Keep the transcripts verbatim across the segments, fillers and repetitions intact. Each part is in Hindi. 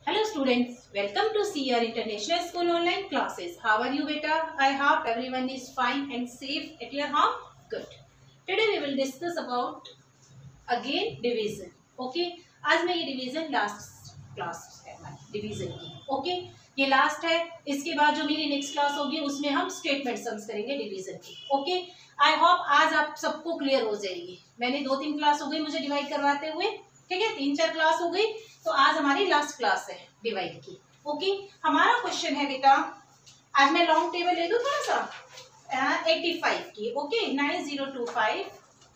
Hello students, welcome to C R International School online classes. How are you beta? I hope everyone is fine and safe at your home. Good. Today we will discuss about again division. Okay. आज मैं ये division last class है हमारी division की. Okay. ये last है. इसके बाद जो मेरी next class होगी उसमें हम statement sums करेंगे division की. Okay. I hope आज आप सबको clear हो जाएगी. मैंने दो तीन क्लास हो गई मुझे डिवाइड करवाते हुए. ठीक है, तीन चार क्लास हो गई, तो आज हमारी लास्ट क्लास है डिवाइड की. ओके, हमारा क्वेश्चन है बेटा, आज मैं लॉन्ग टेबल ले दूं थोड़ा सा, पचासी की. Okay, nine zero two five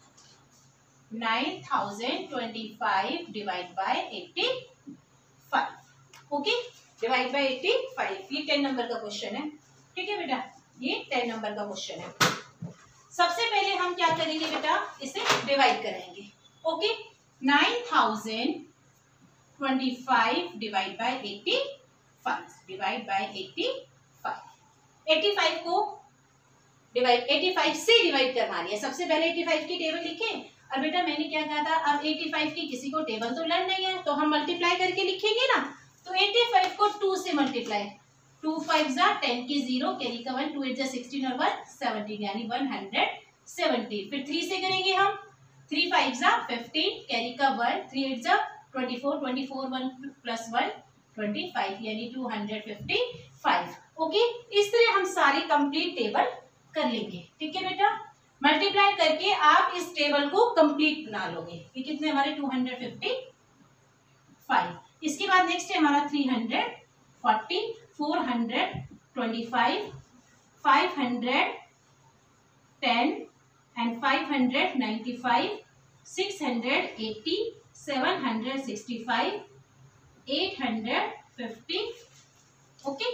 nine thousand twenty five divide by eighty five. Okay, divide by eighty five. ये टेन नंबर का क्वेश्चन है. ठीक है बेटा, ये टेन नंबर का क्वेश्चन है. सबसे पहले हम क्या करेंगे बेटा, इसे डिवाइड करेंगे. Okay, nine thousand twenty five divide by eighty five divide by eighty five. Eighty five को डिवाइड एट्टी फाइव से डिवाइड करवानी है. सबसे पहले एट्टी फाइव की टेबल लिखें. और बेटा मैंने क्या कहा था, अब एट्टी फाइव की किसी को टेबल तो लर्न नहीं है, तो हम मल्टीप्लाई करके लिखेंगे ना. तो एट्टी फाइव को टू से मल्टीप्लाई, टू फाइव जा टेन की जीरो, कैरी का वन, टू एट जा सिक्सटीन और वन सेवनटीन, यानी वन हंड्रेड सेवनटी. फिर थ्री से करेंगे हम, थ्री फाइव जा फिफ्टीन, कैरी का वन, थ्री एट जा twenty four, twenty four one plus one twenty five, यानी two hundred fifty five. Okay, इस तरह हम सारी कंप्लीट टेबल कर लेंगे. ठीक है बेटा, मल्टीप्लाई करके आप इस टेबल को कंप्लीट बना लोगे. ये कितने हमारे टू हंड्रेड फिफ्टी फाइव. इसके बाद नेक्स्ट है हमारा three hundred forty, four hundred twenty five, five hundred ten and five hundred ninety-five, six hundred eighty, seven hundred sixty-five, eight hundred fifty. Okay,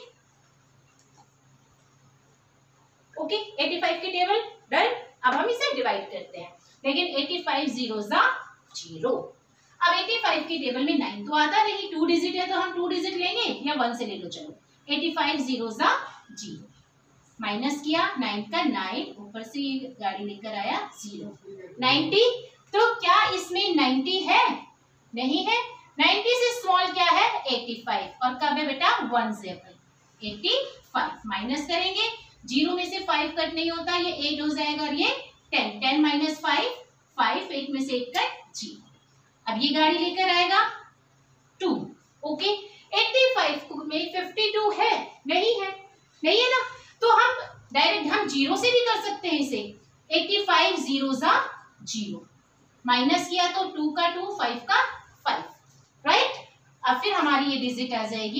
okay, eighty-five की टेबल डन. अब हम इसे डिवाइड करते हैं, लेकिन eighty-five जीरो जा जीरो. अब eighty-five की टेबल में नाइन तो आता नहीं, टू डिजिट है तो हम टू डिजिट लेंगे या वन से ले लो. चलो, eighty-five जीरो जा जीरो, माइनस किया, नाइन का नाइन, ऊपर से ये गाड़ी लेकर आया जीरो, नाइन्टी. तो क्या इसमें नाइन्टी है? नहीं है. नाइन्टी से स्मॉल क्या है? Eighty five. और कब है बेटा? वन से एट्टी फाइव. माइनस करेंगे, जीरो में से फाइव कट नहीं होता, ये एट हो जाएगा और ये ten. Ten minus five, five, eight में से एट कट जीरो. अब ये गाड़ी लेकर आएगा टू. ओके, एट्टी फाइव में फिफ्टी टू है? नहीं है, नहीं है ना. तो हम डायरेक्ट हम जीरो से भी कर सकते हैं इसे. एट्टी फाइव जीरो जा जीरो, माइनस किया तो टू का टू, फाइव का फाइव. राइट, अब फिर हमारी ये डिजिट आ जाएगी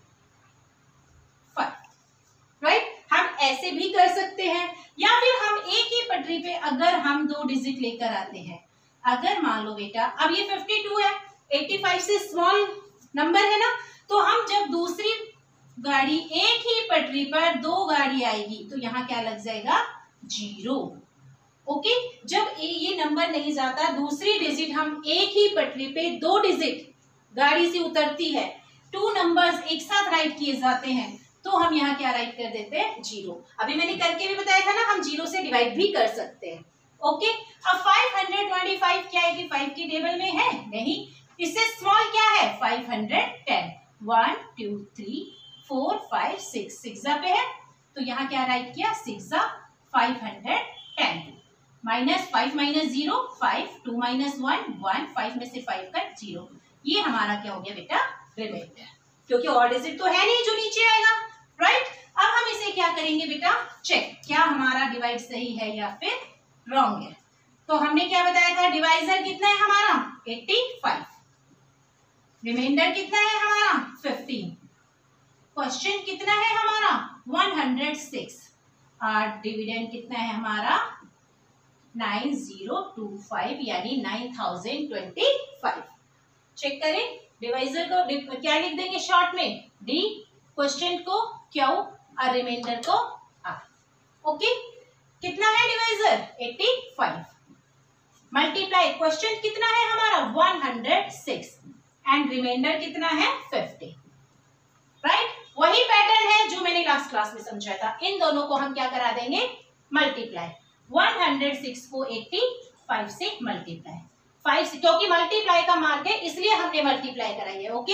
फाइव. राइट, हम ऐसे भी कर सकते हैं, या फिर हम एक ही पटरी पे अगर हम दो डिजिट लेकर आते हैं. अगर मान लो बेटा, अब ये फिफ्टी टू है, एट्टी फाइव से स्मॉल नंबर है ना, तो हम जब दूसरी गाड़ी, एक ही पटरी पर दो गाड़ी आएगी तो यहाँ क्या लग जाएगा? जीरो. ओके, जब ये नंबर नहीं जाता, दूसरी डिजिट हम एक ही पटरी पे दो डिजिट गाड़ी से उतरती है, टू नंबर्स एक साथ राइट किए जाते हैं, तो हम यहाँ क्या राइट कर देते हैं? जीरो. अभी मैंने करके भी बताया था ना, हम जीरो से डिवाइड भी कर सकते हैं. ओके, अब फाइव हंड्रेड ट्वेंटी फाइव क्या है कि फाइव की टेबल में है? नहीं. इससे स्मॉल क्या है? Five hundred ten. One two three four five six, six पे है, तो यहाँ क्या राइट किया? सिक्स जा five hundred ten. Minus five minus zero, five, two minus one, one, five में से फाइव का जीरो. ये हमारा क्या हो गया बेटा? रिमाइंडर. क्योंकि और डिजिट तो है नहीं जो नीचे आएगा. राइट, अब हम इसे क्या करेंगे बेटा? चेक, क्या हमारा डिवाइड सही है या फिर रॉन्ग है. तो हमने क्या बताया था, डिवाइजर कितना है हमारा? Eighty five. रिमाइंडर कितना है हमारा? फिफ्टीन. क्वेश्चन कितना है हमारा? One hundred six. और डिविडेंड कितना है हमारा? नाइन जीरो टू फाइव, यानी nine thousand twenty five. Check करें, डिवाइजर को क्या लिख देंगे शॉर्ट में? डी, क्वेश्चन को क्यू और रिमाइंडर को आर. ओके, कितना है divisor? Eighty five. Multiply, question कितना है हमारा? One hundred six and reminder कितना है? फिफ्टी. राइट, वही पैटर्न है जो मैंने लास्ट क्लास में समझाया था. इन दोनों को हम क्या करा देंगे? मल्टीप्लाई. वन हंड्रेड सिक्स को एट्टी फाइव से मल्टीप्लाई, फाइव से, क्योंकि मल्टीप्लाई का मार्क है इसलिए हमने मल्टीप्लाई कराई है. ओके,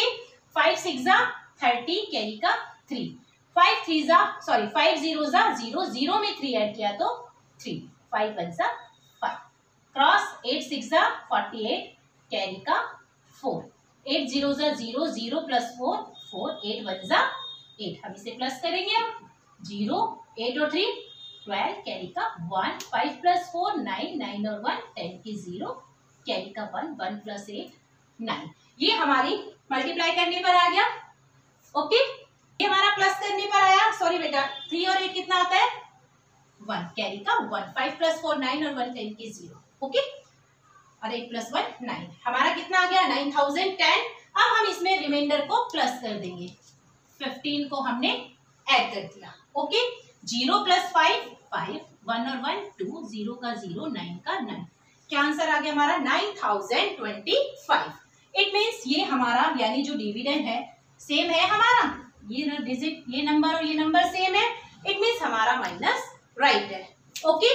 फाइव सिक्स जा थर्टी, कैरी का थ्री, फाइव थ्री जा सॉरी फाइव जीरो जा जीरो, जीरो में थ्री ऐड किया तो थ्री, फाइव वन जा फाइव, क्रॉस एट सिक्स जा फोर्टी एट, कैरी का फोर, एट जीरो जा zero, zero plus four four, eight one जा एट, हम इसे प्लस करेंगे अब, जीरो एट और थ्री ट्वेल्व, कैरी का one, five plus four nine, nine और वन टेन की जीरो, कैरी का one, one plus eight nine. ये हमारी मल्टीप्लाई करने पर आ गया। ओके, ये हमारा प्लस करने पर आया। सॉरी बेटा, थ्री और एट कितना आता है? वन, कैरी का one, five plus four nine और वन टेन की जीरो। ओके, और एट प्लस वन नाइन, हमारा कितना आ गया? Nine thousand ten. अब हम इसमें रिमाइंडर को प्लस कर देंगे, फिफ्टीन को हमने ऐड कर दिया। Okay, zero plus five five, one और वन टू, जीरो का जीरो, नाइन का नाइन, क्या आंसर आ गया हमारा? Nine thousand twenty five. It means ये हमारा यानी जो डिविडेंड है सेम है हमारा, ये डिजिट ये नंबर और ये नंबर सेम है, इट मीन्स हमारा माइनस राइट है। ओके,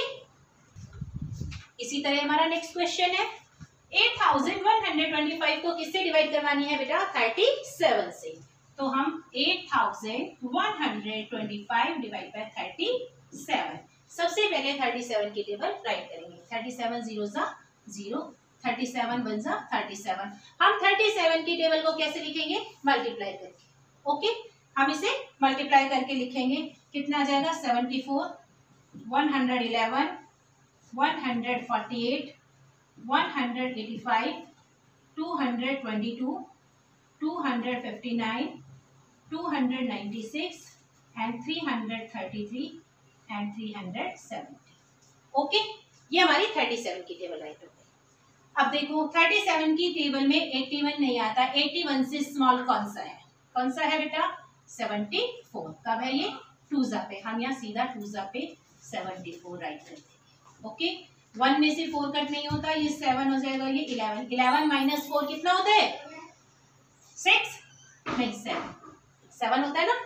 इसी तरह हमारा नेक्स्ट क्वेश्चन है, eight thousand one hundred twenty five को किससे डिवाइड करवानी है बेटा? थर्टी सेवन से। तो हम eight thousand one hundred twenty five divide by thirty seven, सबसे पहले थर्टी सेवन की टेबल राइट करेंगे। थर्टी सेवन जीरो जा जीरो, थर्टी सेवन वन जा थर्टी सेवन। हम थर्टी सेवन की टेबल को कैसे लिखेंगे? मल्टीप्लाई करके। ओके, हम इसे मल्टीप्लाई करके लिखेंगे, कितना आ जाएगा? Seventy four, one hundred eleven, one hundred forty eight, one hundred eighty five, two hundred twenty two, two hundred fifty nine, two hundred ninety six and three hundred thirty three and three hundred seventy. Okay, ये हमारी थर्टी सेवन की टेबल राइट हो गई। अब देखो थर्टी सेवन की टेबल में एट्टी वन नहीं आता, एट्टी वन से स्मॉल कौन सा है? कौन सा है बेटा? Seventy four. कब है ये? टू जा पे, हम यहाँ सीधा टू जा पे सेवेंटी फोर राइट कर देंगे। ओके, वन में से फोर कट नहीं होता, ये सेवन हो जाएगा, ये इलेवन, इलेवन माइनस फोर कितना होता है? सिक्स नहीं सेवन, सेवन होता है ना,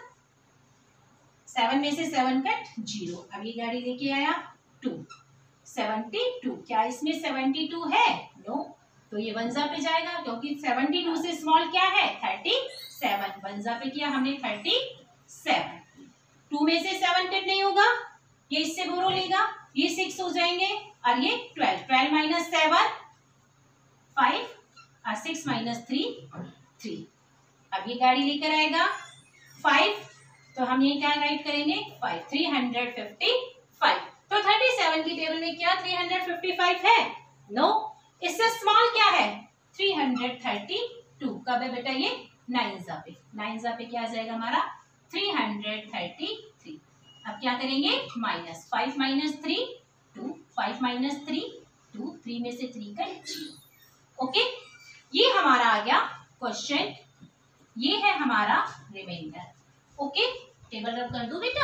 सेवन में से सेवन कट जीरो। अब ये गाड़ी लेके आया टू, सेवेंटी टू, क्या इसमें सेवेंटी टू है? नो, तो ये वंजा पे जाएगा क्योंकि सेवेंटी टू से स्मॉल क्या है? थर्टी सेवन, वंजा पे किया हमने थर्टी सेवन। टू में से सेवन कट नहीं होगा, ये इससे बोरो लेगा, ये सिक्स हो जाएंगे और ये twelve, twelve minus seven five और सिक्स माइनस थ्री थ्री। अब ये गाड़ी लेकर आएगा फाइव, तो हम ये क्या राइट करेंगे? Five, three hundred fifty five. तो थर्टी सेवन की टेबल में क्या थ्री हंड्रेड फिफ्टी फाइव है? नो, इससे स्मॉल क्या है? Three hundred thirty two. कब है बेटा? ये नाइन जा पे, नाइन जा पे क्या आ जाएगा हमारा? Three hundred thirty three. अब क्या करेंगे? Minus, five minus three two, five minus three two, three में से थ्री का जीरो। ओके, ये हमारा आ गया क्वेश्चन, ये है हमारा रिमाइंडर। ओके, टेबल रब कर दो बेटा।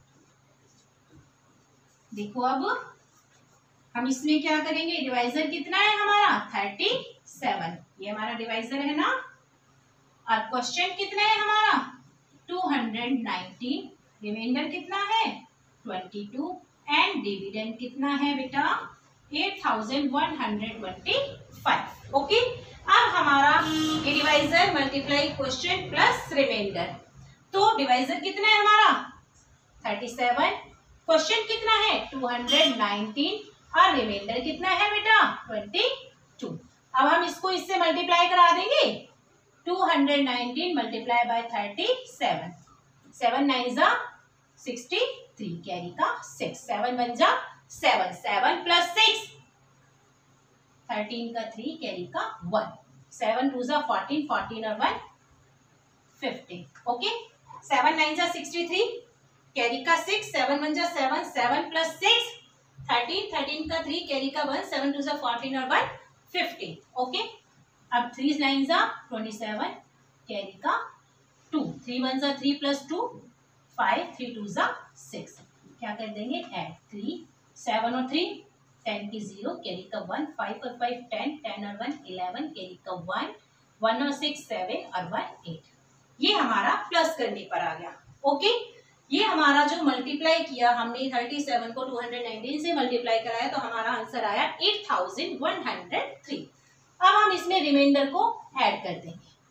देखो अब हम इसमें क्या करेंगे? डिवाइजर कितना है हमारा? थर्टी सेवन, ये हमारा डिवाइजर है ना। और क्वेश्चन कितना है हमारा? टू हंड्रेड नाइनटीन, रिमाइंडर कितना है? ट्वेंटी टू एंड डिविडेंड कितना है बेटा? Eight thousand one hundred twenty five. Okay, अब हमारा ये divisor multiply question plus reminder, तो डिवाइजर कितना है हमारा? थर्टी सेवन, क्वेश्चन कितना है? टू हंड्रेड नाइनटीन और रिमाइंडर कितना है बेटा? Twenty two. अब हम इसको इससे मल्टीप्लाई करा देंगे, two hundred nineteen multiply by thirty seven, seven nine जा सिक्सटी थ्री, कैरी का सिक्स, सेवन वन जा seven, seven plus six thirteen का थ्री, कैरी का वन, सेवन टू जा फोर्टीन, फोर्टीन और one fifteen. Okay, seven nine जा सिक्सटी थ्री, कैरी का सिक्स, सेवन वन जा seven, seven plus six thirteen, thirteen का थ्री, कैरी का वन, सेवन टू जा फोर्टीन और वन फिफ्टीन। ओके, अब थ्री नाइन जा ट्वेंटी सेवन, कैरी का टू, थ्री वन जा three plus two five, three two जा सिक्स, क्या कर देंगे? एड थ्री, सेवन और थ्री टेन की जीरो, कैरी का वन, फाइव और फाइव टेन, टेन और वन इलेवन, कैरी का वन, वन और सिक्स सेवन और वन एट। ये हमारा प्लस करने पर आ गया। ओके, ये हमारा जो मल्टीप्लाई किया हमने थर्टी सेवन को टू हंड्रेड नाइनटीन से मल्टीप्लाई कराया, तो हमारा आंसर आया eight thousand one hundred three. अब हम इसमें रिमाइंडर को ऐड कर देंगे।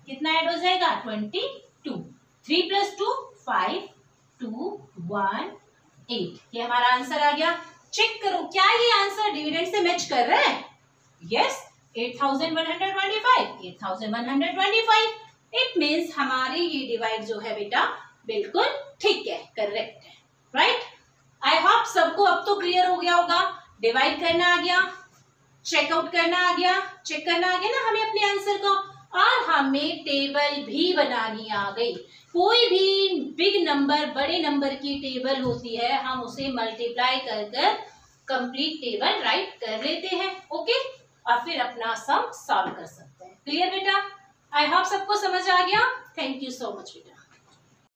कितना ऐड हो जाएगा, twenty two. Three plus two five, two one eight, ये हमारा आंसर आ गया। चेक करो क्या ये आंसर डिविडेंड से मैच कर रहा है? Yes, eight thousand one hundred twenty five, eight thousand one hundred twenty five. It means हमारी ये डिवाइड जो है बेटा बिल्कुल ठीक है, करेक्ट है, राइट। आई होप सबको अब तो क्लियर हो गया होगा। डिवाइड करना आ गया, चेकआउट करना आ गया, चेक करना आ गया ना हमें अपने आंसर को, और हमें टेबल भी बनानी आ गई। कोई भी बिग नंबर, बड़े नंबर की टेबल होती है, हम उसे मल्टीप्लाई कर कर कंप्लीट टेबल राइट कर लेते हैं, ओके, और फिर अपना सम सॉल्व कर सकते हैं। क्लियर बेटा? आई होप सबको समझ आ गया। थैंक यू सो मच बेटा।